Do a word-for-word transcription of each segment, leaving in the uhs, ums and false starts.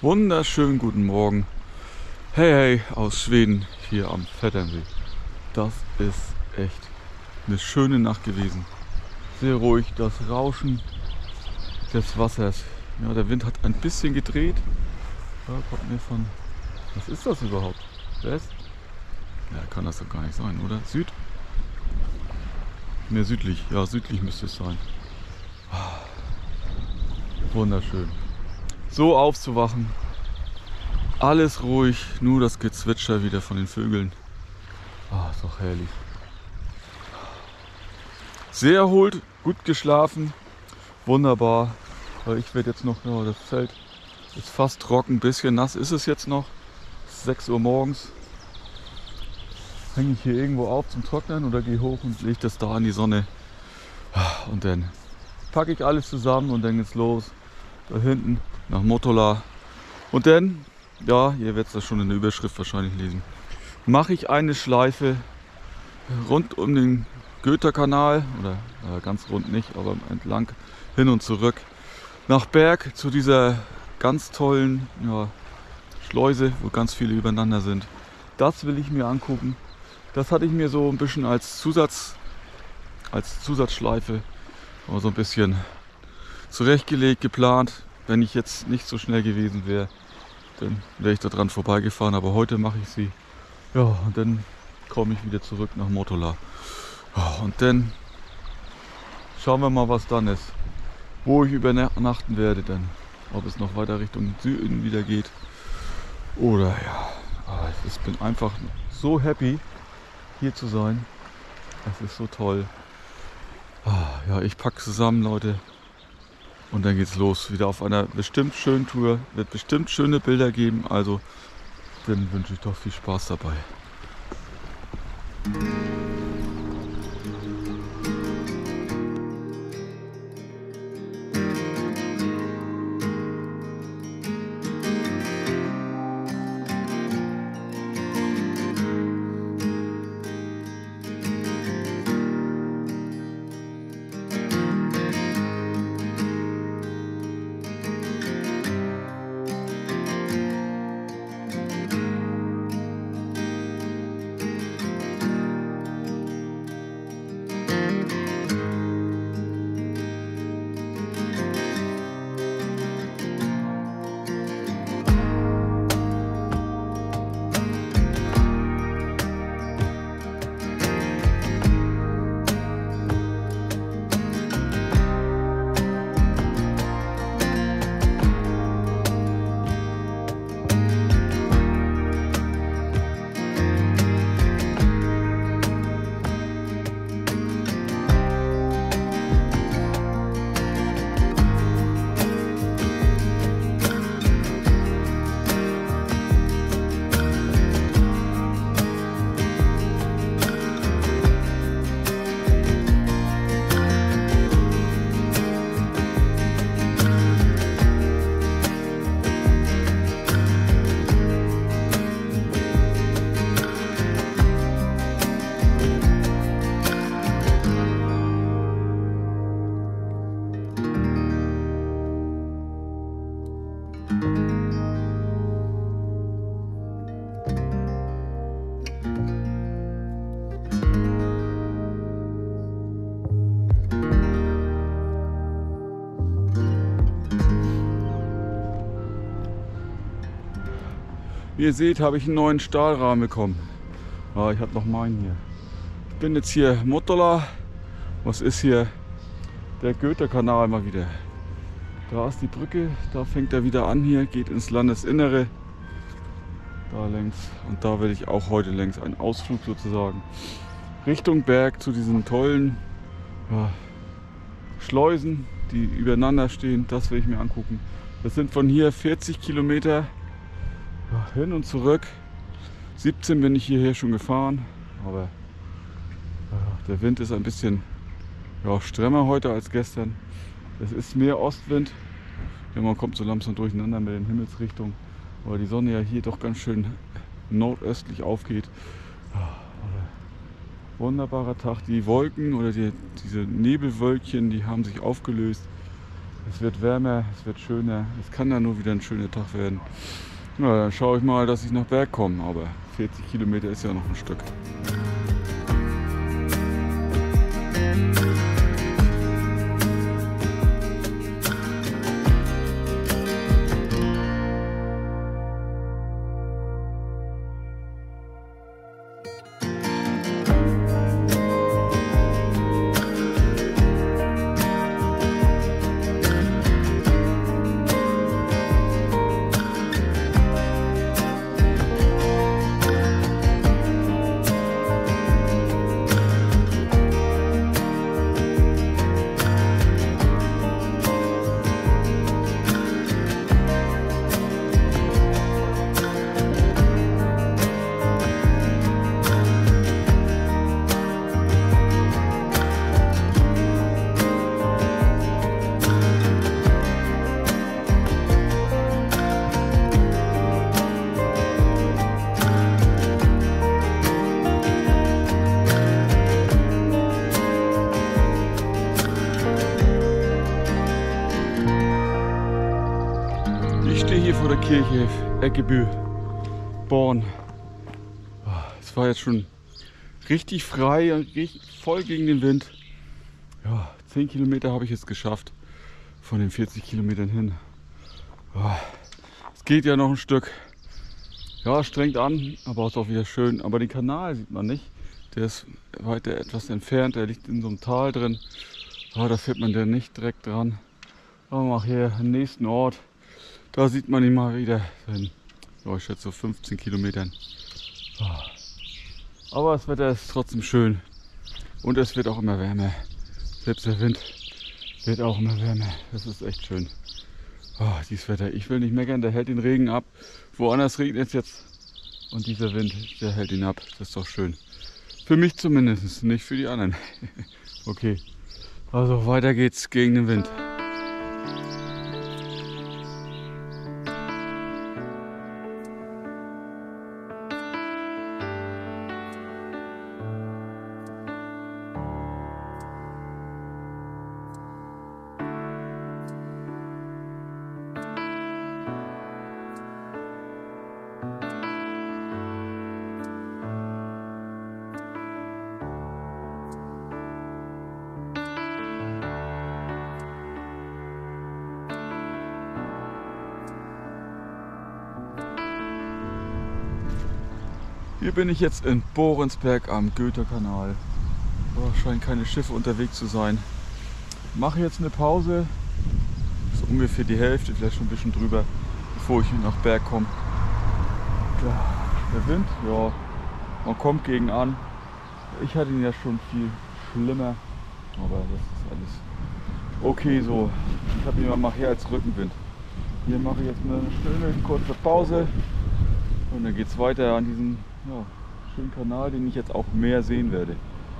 Wunderschönen guten Morgen. Hey, hey, aus Schweden hier am Vetternsee. Das ist echt eine schöne Nacht gewesen. Sehr ruhig, das Rauschen des Wassers. Ja, der Wind hat ein bisschen gedreht. Ja, kommt mir von... Was ist das überhaupt? West? Ja, kann das doch gar nicht sein, oder? Süd? Mehr südlich. Ja, südlich müsste es sein. Wunderschön. So aufzuwachen. Alles ruhig, nur das Gezwitscher wieder von den Vögeln. Ah, ist doch herrlich. Sehr erholt, gut geschlafen. Wunderbar. Ich werde jetzt noch, ja, das Zelt ist fast trocken, ein bisschen nass ist es jetzt noch. sechs Uhr morgens. Hänge ich hier irgendwo auf zum Trocknen oder gehe hoch und lege das da in die Sonne. Und dann packe ich alles zusammen und dann geht's los. Da hinten nach Mottola. Und dann, ja, ihr werdet das schon in der Überschrift wahrscheinlich lesen, mache ich eine Schleife rund um den Göta-Kanal, oder äh, ganz rund nicht, aber entlang, hin und zurück, nach Berg zu dieser ganz tollen, ja, Schleuse, wo ganz viele übereinander sind. Das will ich mir angucken. Das hatte ich mir so ein bisschen als Zusatz, als Zusatzschleife, aber so ein bisschen zurechtgelegt, geplant. Wenn ich jetzt nicht so schnell gewesen wäre, dann wäre ich da dran vorbeigefahren, aber heute mache ich sie. Ja, und dann komme ich wieder zurück nach Mottola. Ja, und dann schauen wir mal, was dann ist. Wo ich übernachten werde dann. Ob es noch weiter Richtung Süden wieder geht. Oder ja, aber ich bin einfach so happy, hier zu sein. Das ist so toll. Ja, ich packe zusammen, Leute. Und dann geht's los. Wieder auf einer bestimmt schönen Tour. Wird bestimmt schöne Bilder geben. Also, dann wünsche ich doch viel Spaß dabei. Wie ihr seht, habe ich einen neuen Stahlrahmen bekommen. Ah, ich habe noch meinen hier. Ich bin jetzt hier Mottola. Was ist hier? Der Göta-Kanal mal wieder. Da ist die Brücke, da fängt er wieder an hier, geht ins Landesinnere. Da längs. Und da werde ich auch heute längs einen Ausflug sozusagen Richtung Berg zu diesen tollen, ja, Schleusen, die übereinander stehen. Das will ich mir angucken. Das sind von hier vierzig Kilometer. Ja, hin und zurück. siebzehn bin ich hierher schon gefahren, aber ja, der Wind ist ein bisschen, ja, strömer heute als gestern. Es ist mehr Ostwind. Ja, man kommt so langsam durcheinander mit den Himmelsrichtungen, weil die Sonne ja hier doch ganz schön nordöstlich aufgeht. Ja, wunderbarer Tag. Die Wolken oder die, diese Nebelwölkchen, die haben sich aufgelöst. Es wird wärmer, es wird schöner. Es kann ja nur wieder ein schöner Tag werden. Na, dann schaue ich mal, dass ich nach Berg komme. Aber vierzig Kilometer ist ja noch ein Stück. Ich stehe hier vor der Kirche, Eckebü, Born. Es war jetzt schon richtig frei und richtig voll gegen den Wind. Ja, zehn Kilometer habe ich jetzt geschafft von den vierzig Kilometern hin. Es geht ja noch ein Stück. Ja, strengt an, aber ist auch wieder schön. Aber den Kanal sieht man nicht. Der ist weiter etwas entfernt, der liegt in so einem Tal drin. Ja, da fährt man dann nicht direkt dran. Aber mach hier am nächsten Ort. Da sieht man ihn mal wieder in, ja, ich schätze so fünfzehn Kilometern. Aber das Wetter ist trotzdem schön und es wird auch immer wärmer. Selbst der Wind wird auch immer wärmer. Das ist echt schön. Oh, dieses Wetter, ich will nicht meckern, der hält den Regen ab. Woanders regnet es jetzt und dieser Wind, der hält ihn ab. Das ist doch schön. Für mich zumindest, nicht für die anderen. Okay, also weiter geht's gegen den Wind. Hier bin ich jetzt in Borensberg am Göta-Kanal. Oh, scheinen keine Schiffe unterwegs zu sein. Mache jetzt eine Pause, so ungefähr die Hälfte, vielleicht schon ein bisschen drüber, bevor ich nach Berg komme. Der Wind, ja, man kommt gegen an. Ich hatte ihn ja schon viel schlimmer, aber das ist alles okay so. Ich habe ihn mal nachher als Rückenwind. Hier mache ich jetzt eine schöne kurze Pause und dann geht es weiter an diesem, ja, schönen Kanal, den ich jetzt auch mehr sehen werde.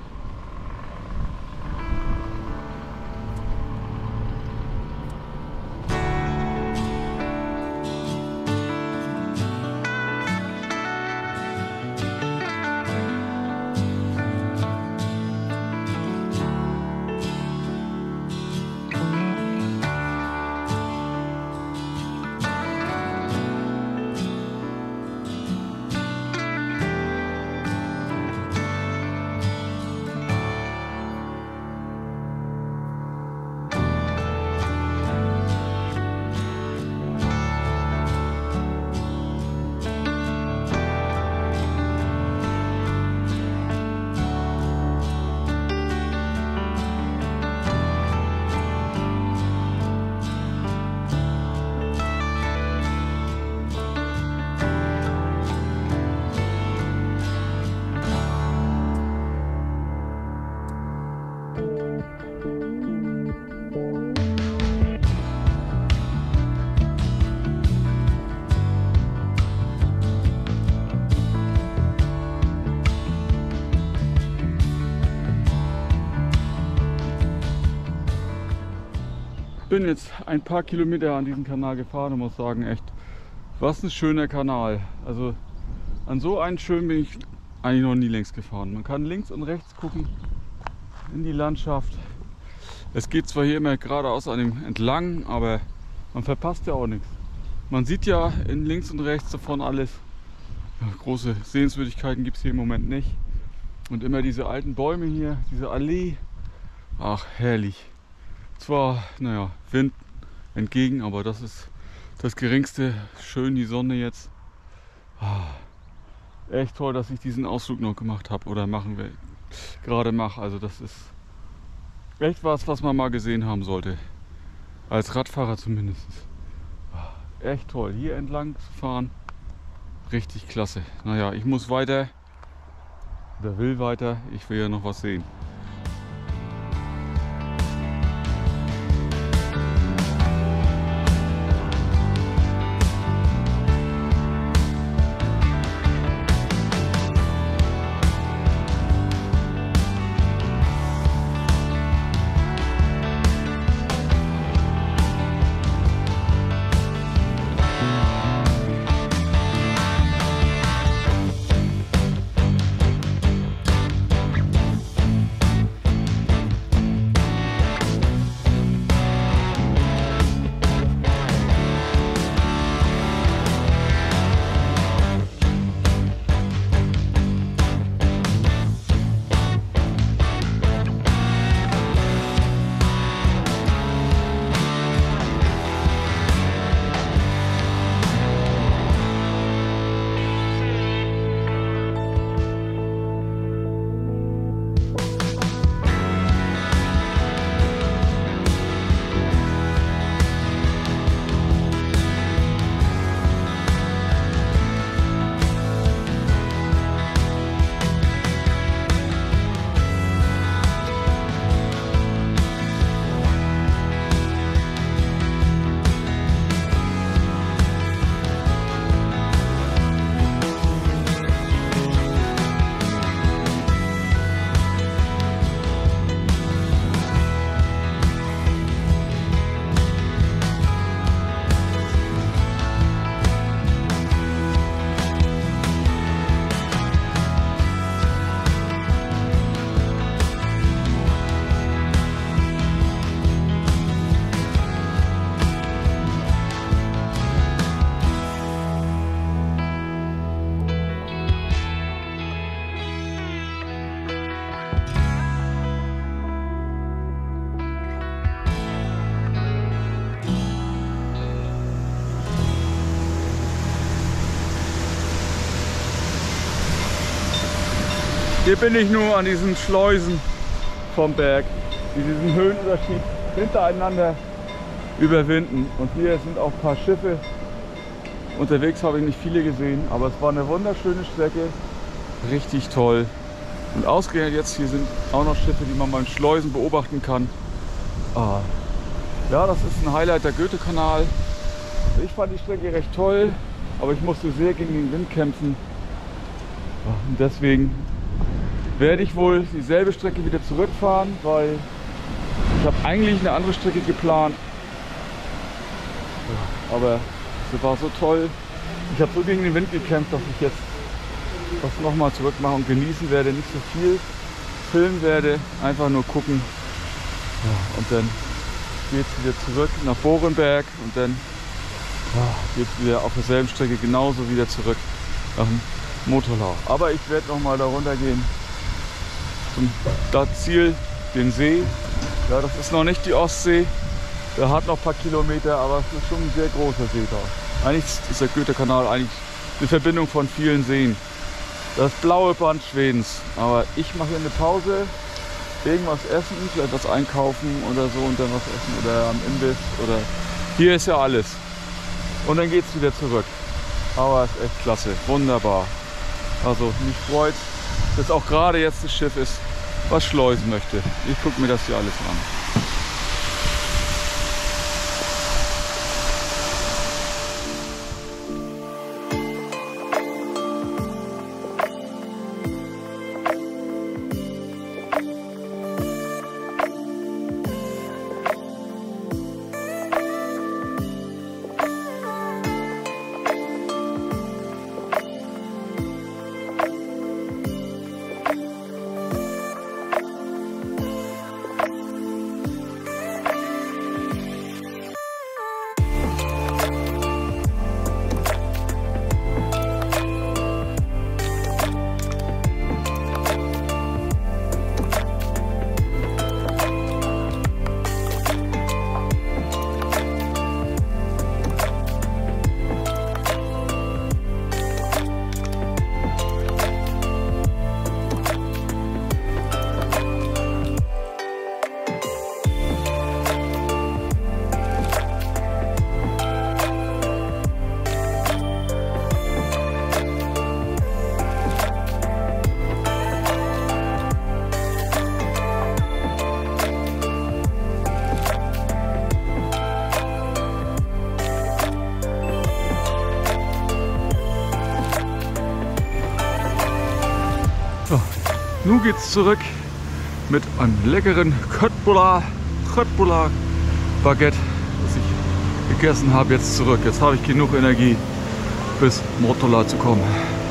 Ich bin jetzt ein paar Kilometer an diesem Kanal gefahren und muss sagen, echt, was ein schöner Kanal. Also an so einen schönen bin ich eigentlich noch nie längst gefahren. Man kann links und rechts gucken in die Landschaft. Es geht zwar hier immer geradeaus an dem entlang, aber man verpasst ja auch nichts. Man sieht ja in links und rechts davon alles. Ja, große Sehenswürdigkeiten gibt es hier im Moment nicht. Und immer diese alten Bäume hier, diese Allee. Ach, herrlich. Zwar, naja, Wind entgegen, aber das ist das Geringste. Schön die Sonne jetzt. Ah, echt toll, dass ich diesen Ausflug noch gemacht habe oder machen will. Gerade mache. Also das ist echt was, was man mal gesehen haben sollte. Als Radfahrer zumindest. Echt toll, hier entlang zu fahren. Richtig klasse. Naja, ich muss weiter. Wer will weiter? Ich will ja noch was sehen. Hier bin ich nur an diesen Schleusen vom Berg, die diesen Höhenunterschied hintereinander überwinden. Und hier sind auch ein paar Schiffe. Unterwegs habe ich nicht viele gesehen, aber es war eine wunderschöne Strecke. Richtig toll. Und ausgerechnet jetzt, hier sind auch noch Schiffe, die man beim Schleusen beobachten kann. Ah. Ja, das ist ein Highlight, der Goethe-Kanal. Ich fand die Strecke recht toll, aber ich musste sehr gegen den Wind kämpfen. Und deswegen werde ich wohl dieselbe Strecke wieder zurückfahren, weil ich habe eigentlich eine andere Strecke geplant. Aber sie war so toll. Ich habe so gegen den Wind gekämpft, dass ich jetzt das nochmal zurück mache und genießen werde. Nicht so viel filmen werde, einfach nur gucken. Ja, und dann geht es wieder zurück nach Borenberg und dann ja, geht es wieder auf derselben Strecke genauso wieder zurück nach dem Motorlau. Aber ich werde nochmal da runter gehen zum das Ziel, den See. Ja, das ist noch nicht die Ostsee. Der hat noch ein paar Kilometer, aber es ist schon ein sehr großer See da. Eigentlich ist der Goethe-Kanal eigentlich eine Verbindung von vielen Seen. Das blaue Band Schwedens. Aber ich mache hier eine Pause, irgendwas essen, vielleicht was einkaufen oder so und dann was essen oder am Imbiss oder hier ist ja alles. Und dann geht es wieder zurück. Aber es ist echt klasse, wunderbar. Also mich freut, dass auch gerade jetzt das Schiff ist, was schleusen möchte. Ich gucke mir das hier alles an. Nun geht's zurück mit einem leckeren Köttbullar, Köttbullar Baguette, das ich gegessen habe, jetzt zurück. Jetzt habe ich genug Energie, bis Motala zu kommen.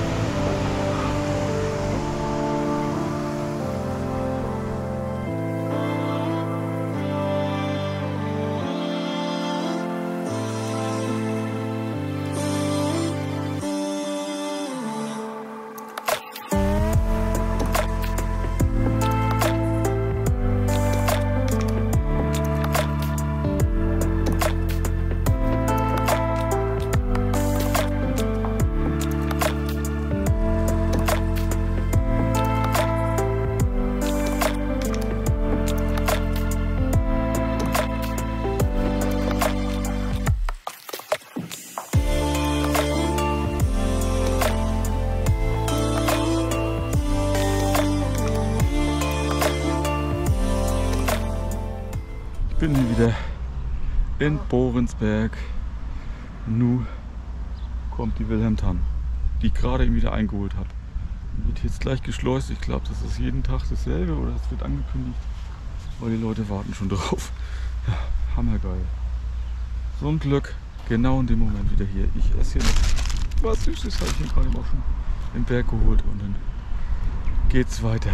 Ich bin wieder in Borensberg. Nun kommt die Wilhelmtann, die ich gerade eben wieder eingeholt habe. Wird jetzt gleich geschleust. Ich glaube, das ist jeden Tag dasselbe oder es wird angekündigt, weil die Leute warten schon drauf. Ja, hammergeil. So ein Glück, genau in dem Moment wieder hier. Ich esse hier noch was Süßes, habe ich mir gerade auch schon im Berg geholt und dann geht's weiter.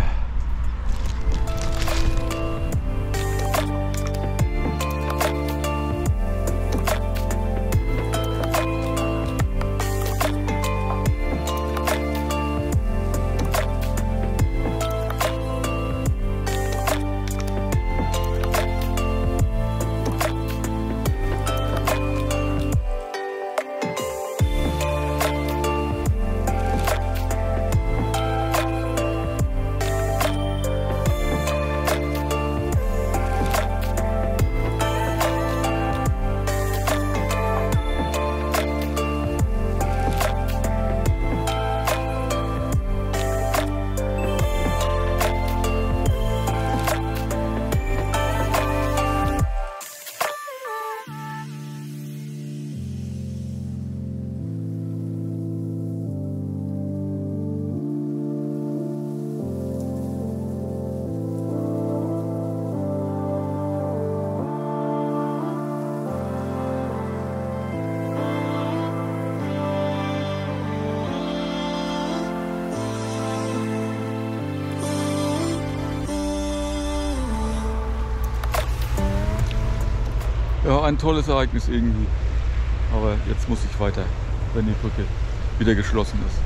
Ja, ein tolles Ereignis irgendwie. Aber jetzt muss ich weiter, wenn die Brücke wieder geschlossen ist.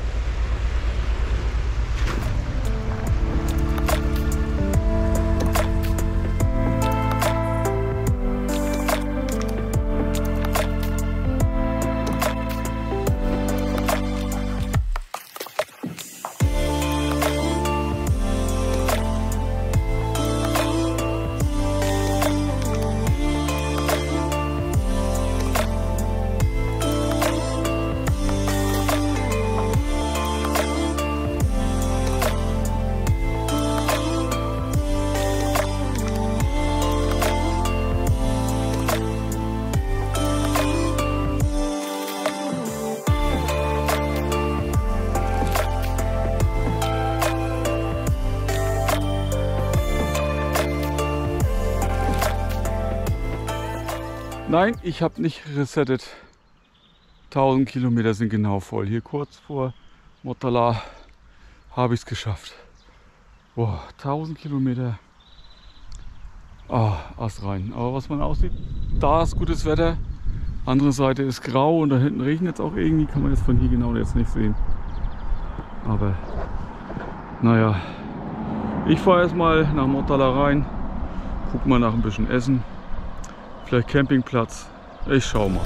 Nein, ich habe nicht resettet. tausend Kilometer sind genau voll. Hier kurz vor Motala habe ich es geschafft. Boah, tausend Kilometer. Ah, Ast rein. Aber was man aussieht, da ist gutes Wetter. Andere Seite ist grau und da hinten regnet es auch irgendwie. Kann man jetzt von hier genau jetzt nicht sehen. Aber naja, ich fahre erstmal nach Motala rein. Guck mal nach ein bisschen Essen. Vielleicht Campingplatz. Ich schau mal.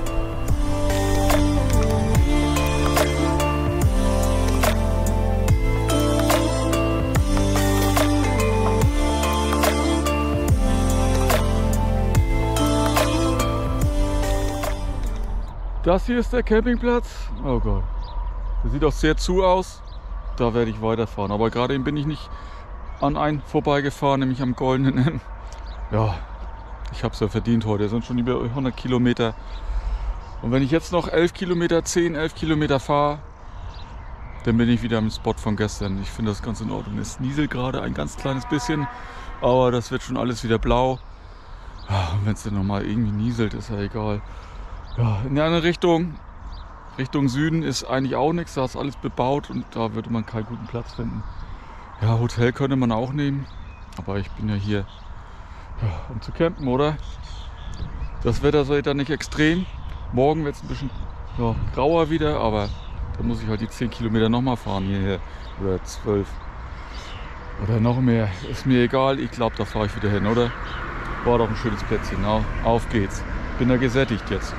Das hier ist der Campingplatz. Oh Gott. Der sieht auch sehr zu aus. Da werde ich weiterfahren. Aber gerade eben bin ich nicht an einen vorbeigefahren, nämlich am Goldenen M. Ja. Ich habe es ja verdient heute, das sind schon über hundert Kilometer. Und wenn ich jetzt noch elf Kilometer, zehn, elf Kilometer fahre, Dann bin ich wieder am Spot von gestern. Ich finde das ganz in Ordnung. Es nieselt gerade ein ganz kleines bisschen, aber das wird schon alles wieder blau. Ja, und wenn es dann nochmal irgendwie nieselt, ist ja egal. Ja, in der anderen Richtung, Richtung Süden ist eigentlich auch nichts. Da ist alles bebaut und da würde man keinen guten Platz finden. Ja, Hotel könnte man auch nehmen, aber ich bin ja hier, ja, um zu campen, oder? Das Wetter soll dann nicht extrem. Morgen wird es ein bisschen ja, grauer wieder, aber da muss ich halt die zehn Kilometer nochmal fahren hierher. Oder zwölf. Oder noch mehr. Ist mir egal. Ich glaube, da fahre ich wieder hin, oder? War doch ein schönes Plätzchen. Na, auf geht's. Bin da gesättigt jetzt.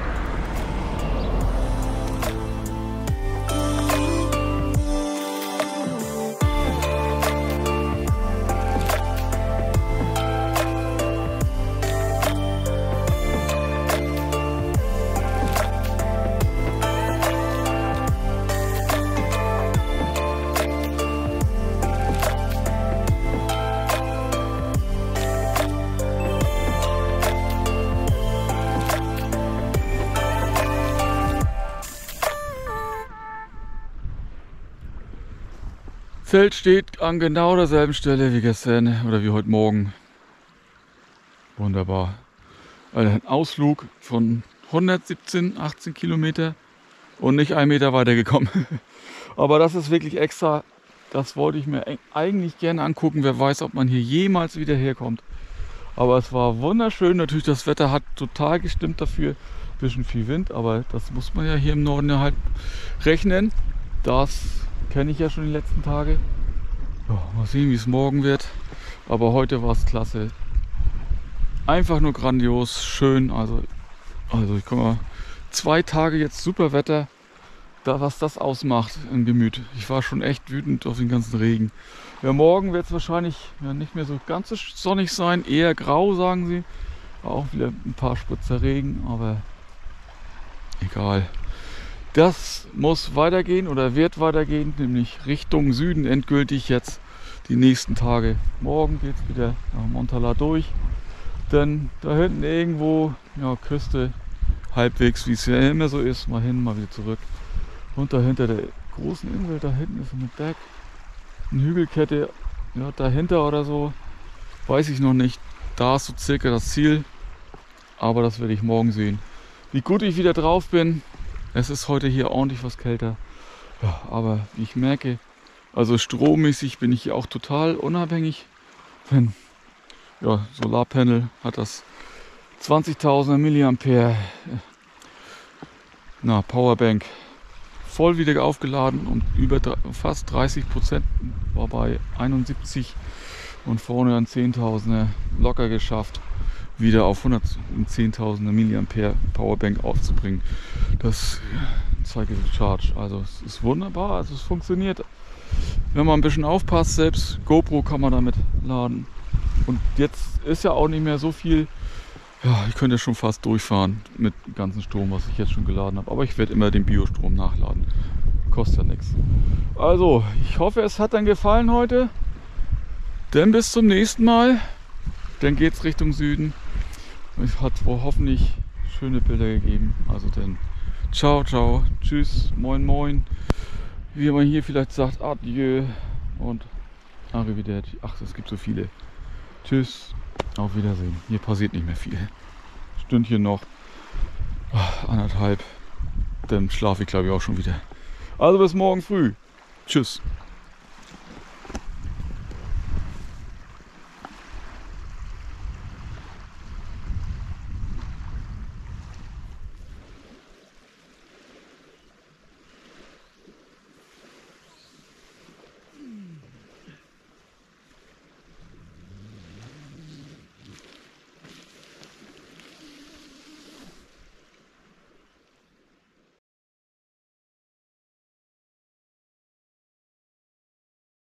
Zelt steht an genau derselben Stelle wie gestern oder wie heute Morgen. Wunderbar. Also ein Ausflug von hundertsiebzehn, achtzehn Kilometer und nicht einen Meter weiter gekommen. Aber das ist wirklich extra. Das wollte ich mir eigentlich gerne angucken. Wer weiß, ob man hier jemals wieder herkommt. Aber es war wunderschön. Natürlich, das Wetter hat total gestimmt dafür. Ein bisschen viel Wind, aber das muss man ja hier im Norden ja halt rechnen. Das kenne ich ja schon die letzten Tage. Ja, mal sehen, wie es morgen wird. Aber heute war es klasse. Einfach nur grandios, schön. Also, also ich komme mal zwei Tage jetzt super Wetter. Da, was das ausmacht im Gemüt. Ich war schon echt wütend auf den ganzen Regen. Ja, morgen wird es wahrscheinlich ja, nicht mehr so ganz so sonnig sein. Eher grau, sagen sie. Auch wieder ein paar Spritzer Regen, aber egal. Das muss weitergehen oder wird weitergehen, nämlich Richtung Süden endgültig jetzt die nächsten Tage. Morgen geht es wieder nach Montala durch. Dann da hinten irgendwo, ja, Küste, halbwegs, wie es ja immer so ist, mal hin, mal wieder zurück. Und dahinter der großen Insel, da hinten ist ein Berg, eine Hügelkette, ja, dahinter oder so, weiß ich noch nicht. Da ist so circa das Ziel, aber das werde ich morgen sehen. Wie gut ich wieder drauf bin. Es ist heute hier ordentlich was kälter, ja, aber ich merke, also strommäßig bin ich hier auch total unabhängig. Denn ja, Solarpanel hat das zwanzigtausender Milliampere na, Powerbank voll wieder aufgeladen und über fast dreißig Prozent war bei einundsiebzig und vorne ein zehntausender locker geschafft, wieder auf hundertzehntausender Milliampere Powerbank aufzubringen. Das Cycle Charge, also es ist wunderbar, also es funktioniert. Wenn man ein bisschen aufpasst, selbst GoPro kann man damit laden. Und jetzt ist ja auch nicht mehr so viel, ja, ich könnte schon fast durchfahren mit dem ganzen Strom, was ich jetzt schon geladen habe. Aber ich werde immer den Biostrom nachladen. Kostet ja nichts. Also, ich hoffe, es hat dann gefallen heute. Dann bis zum nächsten Mal. Dann geht es Richtung Süden. Es hat wohl hoffentlich schöne Bilder gegeben. Also dann ciao, ciao, tschüss, moin, moin. Wie man hier vielleicht sagt, adieu und arrivederci. Ach, es gibt so viele. Tschüss, auf Wiedersehen. Hier passiert nicht mehr viel. Stündchen noch, ach, anderthalb. Dann schlafe ich glaube ich auch schon wieder. Also bis morgen früh. Tschüss.